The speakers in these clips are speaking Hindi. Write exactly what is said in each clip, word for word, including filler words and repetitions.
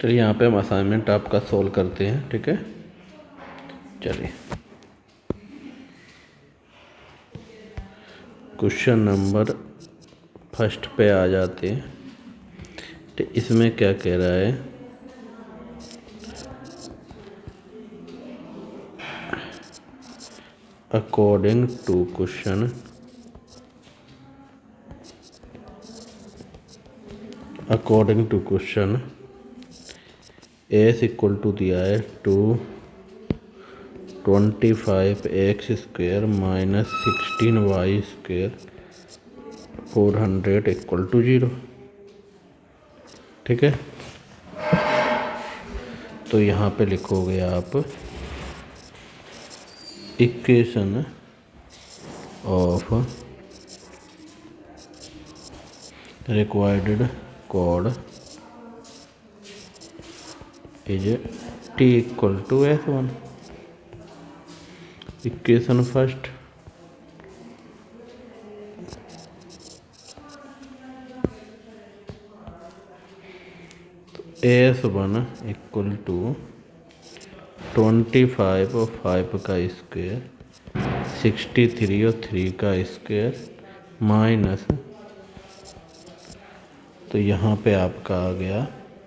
तो यहाँ पे हम असाइनमेंट आपका सोल्व करते हैं, ठीक है। चलिए क्वेश्चन नंबर फर्स्ट पे आ जाते हैं। तो इसमें क्या कह रहा है, according to question according to question S equal to दिया है to twenty five X square minus sixteen Y square four hundred equal to zero, ठीक है। तो यहाँ पे लिखोगे आप equation of required code is T equal to S one. Equation first, S one equal to twenty five और फाइव का स्क्वायर सिक्सटी थ्री और थ्री का स्क्वायर माइनस, तो यहाँ पे आपका आ गया,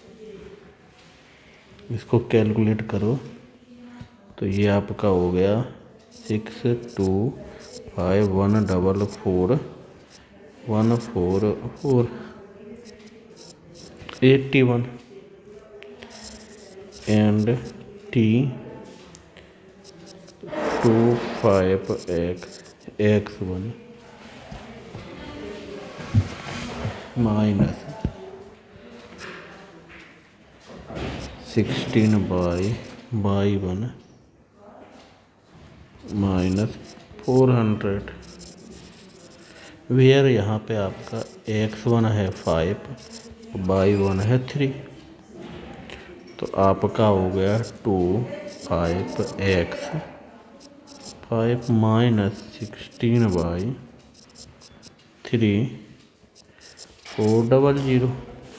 इसको कैलकुलेट करो तो ये आपका हो गया six two five one double four one four four eighty one and T two five X X one minus sixteen by by one minus four hundred, where यहाँ पे आपका एक्स वन है फाइव बाई वन है थ्री, तो आपका हो गया two five X five minus sixteen by three four double zero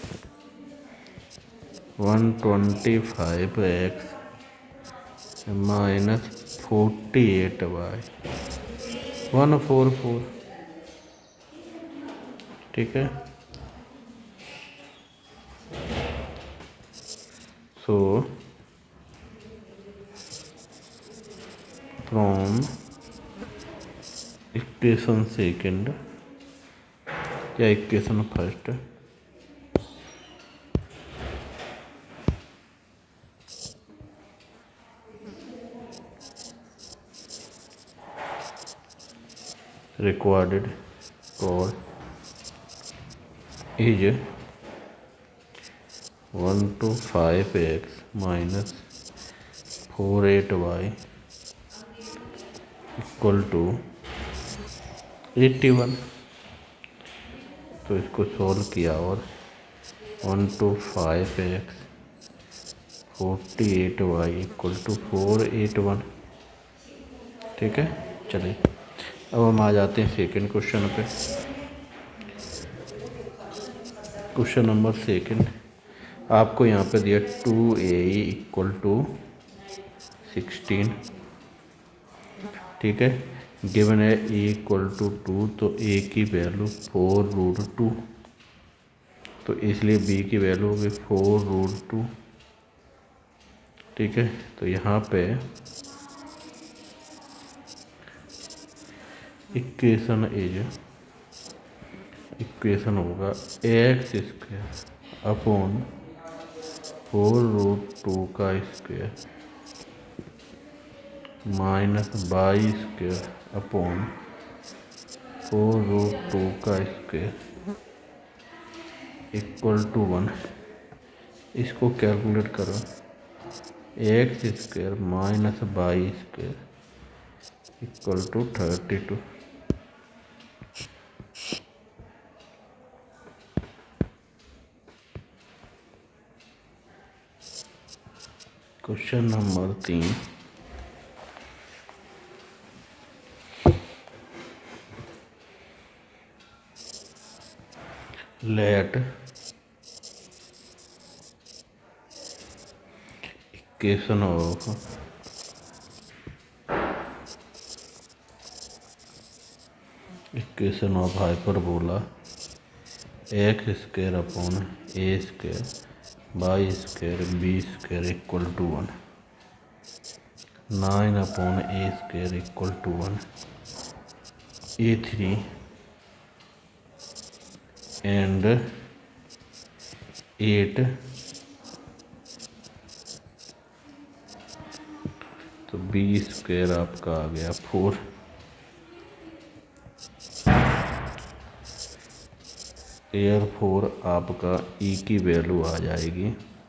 one twenty five X minus forty eight by one four four, ठीक है। सो फ्रॉम इक्वेशन सेकेंड या equation first required code is one two five X minus four eight Y equal to eighty one. तो इसको सॉल्व किया और one two five X forty eight Y equal to four eight one, ठीक है। चलिए अब हम आ जाते हैं सेकंड क्वेश्चन पे। क्वेश्चन नंबर सेकंड आपको यहाँ पे दिया two A equal to sixteen, ठीक है। गिवन है ए इक्वल टू टू, तो ए की वैल्यू फोर रूट टू, तो इसलिए बी की वैल्यू होगी फोर रूट टू, ठीक है। तो यहाँ पे इक्वेशन इज इक्वेशन होगा X square upon four root two का square minus by square upon four root two का स्क्वायर इक्वल टू वन। इसको कैलकुलेट करो, X square minus by square equal to thirty two. Question number तीन, let equation of equation of hyperbola X square upon A square by square B square equal to one, nine upon A square equal to one, A three and eight, तो बी स्क्वायर आपका आ गया फोर। एयर फोर आपका ई की वैल्यू आ जाएगी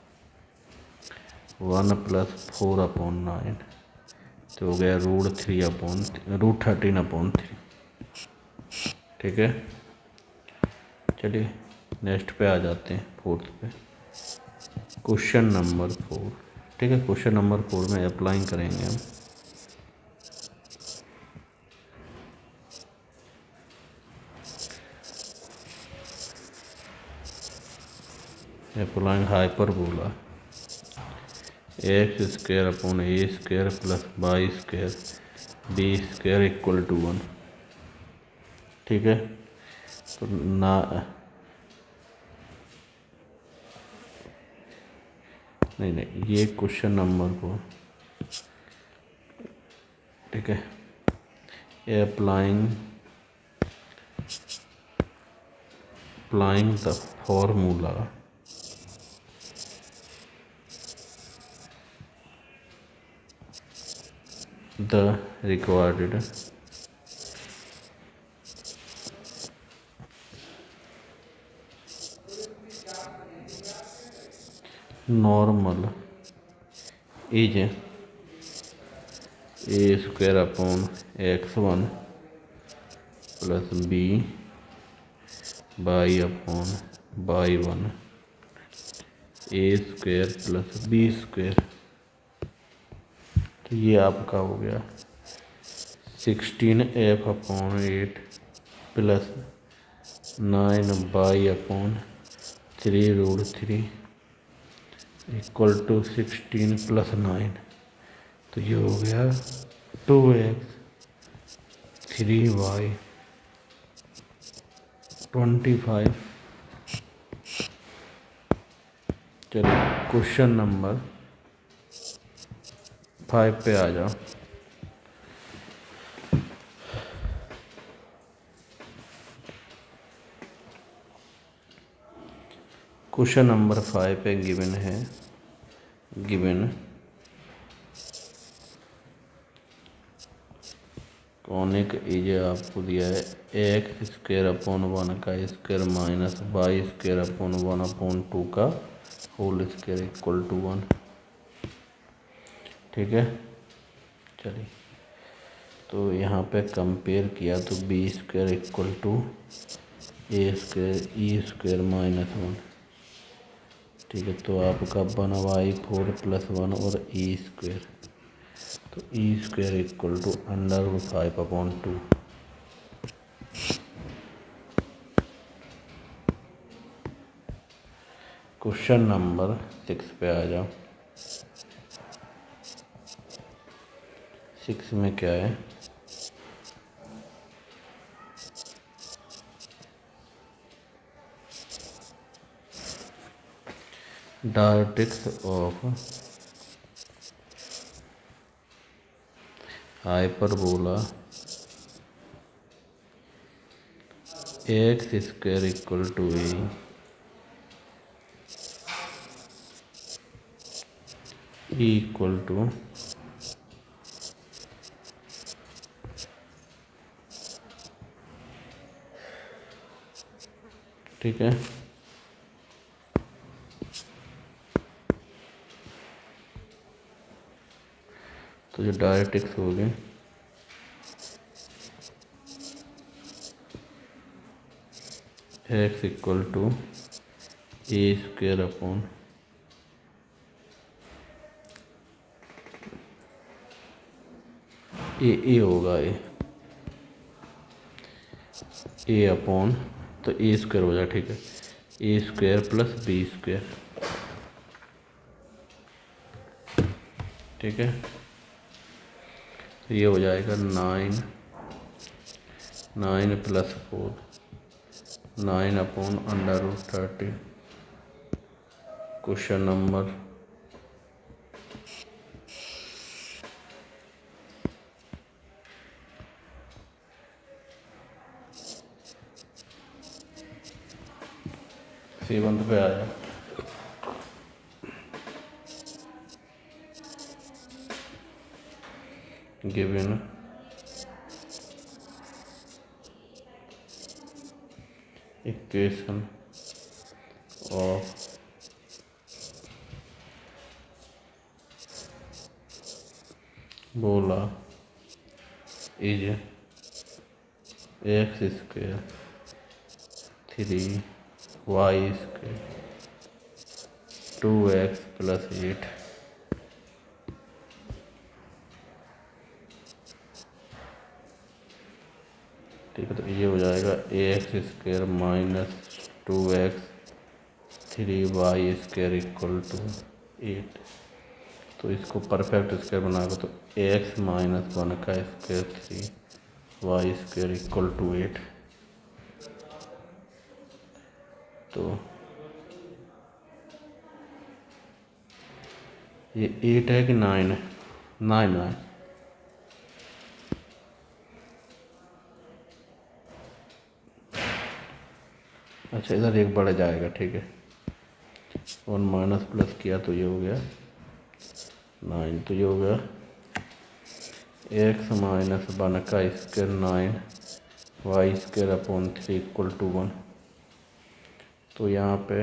one plus four upon nine, तो हो गया root three upon root thirteen upon three. ठीक है, चलिए नेक्स्ट पे आ जाते हैं, फोर्थ पे, क्वेश्चन नंबर फोर। ठीक है, क्वेश्चन नंबर फोर में अप्लाई करेंगे हम applying hyperbola X square upon A square plus by square B square equal to one. ठीक है, तो ना नहीं नहीं ये क्वेश्चन नंबर को, ठीक है, applying applying the formula the required normal is a square upon x one plus b by upon by one, a square plus b square। तो ये आपका हो गया sixteen F upon eight plus nine by upon three root three equal to sixteen plus nine, तो ये हो गया two X three Y twenty five. चलिए क्वेश्चन नंबर फाइव पे आ जाओ। क्वेश्चन नंबर फाइव पे गिवन है, गिवन कॉनिक इज आपको दिया है एक्स स्क्वायर अपॉन वन का square minus Y square upon one upon two का whole square equal to one. ठीक है, चलिए तो यहाँ पे कंपेयर किया तो B square equal to A square E square minus one. ठीक है, तो आपका बना वाई फोर प्लस वन और ई स्क्वायर, तो E square equal to under root five upon two. Question number six पे आ जाओ। सिक्स में क्या है, directrix of hyperbola X square equal to A equal to ठीक है, तो जो डायरेक्ट्रिक्स हो गए X equal to A square upon A A होगा ए ए अपॉन, तो ए स्क्वायर हो जाए। ठीक है, A square plus B square ठीक है। तो ये हो जाएगा nine nine plus four nine upon under root thirty. Question number seventh पे आया। गिवन इक्वेशन ऑफ बोला is X square three Y square two X plus eight. ठीक है। तो ये हो जाएगा A X square minus two X three Y square equal to eight. तो इसको परफेक्ट स्क्वायर बनाओगे तो ए एक्स माइनस वन का square three Y square equal to eight. तो ये एट है कि नाइन है? Nine nine. अच्छा, इधर एक बढ़ जाएगा। ठीक है। वन माइनस प्लस किया तो ये हो गया नाइन। तो ये हो गया एक्स माइनस वन का square nine Y square upon three equal to one. तो यहाँ पे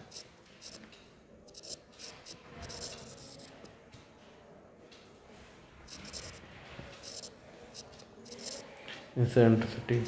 इसेंट्रिसिटी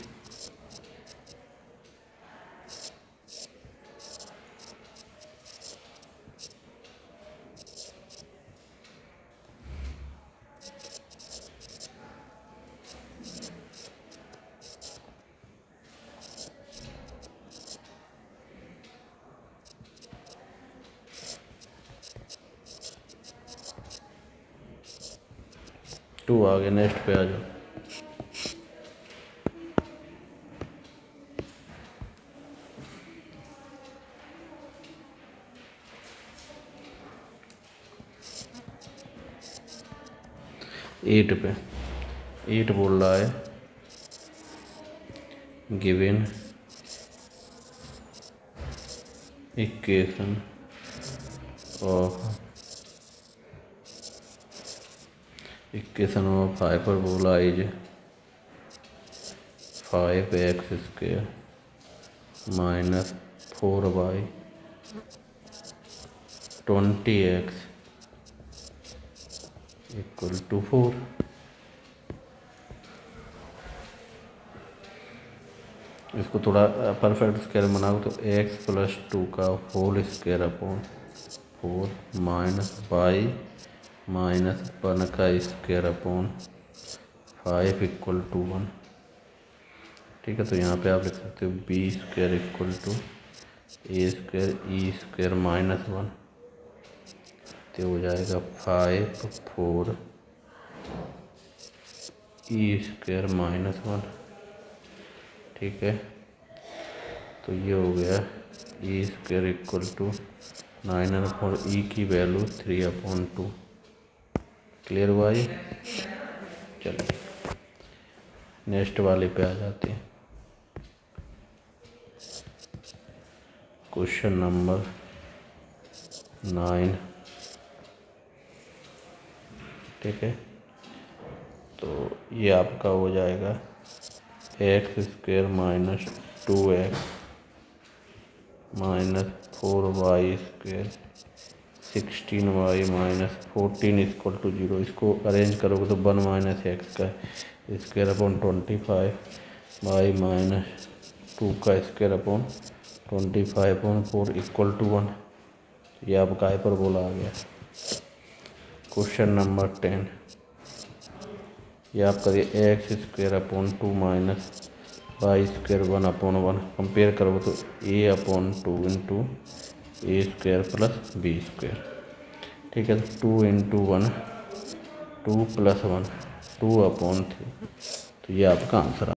टू आ गया। नेक्स्ट पे आ जाओ। एट पे एट बोल रहा है given equation of equation of hyperbola is five X square minus four by twenty X equal to four. इसको थोड़ा परफेक्ट स्क्वायर बनाओ तो एक्स प्लस टू का whole square upon four minus by minus one का square upon five equal to one. ठीक है। तो यहाँ पे आप लिख सकते हो B square equal to A square E square minus one. तो हो जाएगा five four E square minus one. ठीक है। तो ये हो गया E square equal to nine upon E की value three upon two. Clear हुआ ये? चलिए नेक्स्ट वाले पे आ जाते हैं। Question number nine. ठीक है। तो ये आपका हो जाएगा X square minus two X minus four Y square sixteen Y minus fourteen equal to zero. इसको अरेंज करोगे तो वन माइनस एक्स का square upon twenty five Y minus two का square upon twenty five upon four equal to one. ये आपका हाइपरबोला आ गया। Question number ten. ये आप करिए X square upon two minus Y square one upon one. Compare करोगे तो A upon two into A square plus B square. ठीक है। तो two into one two plus one two upon three. तो ये आपका आंसर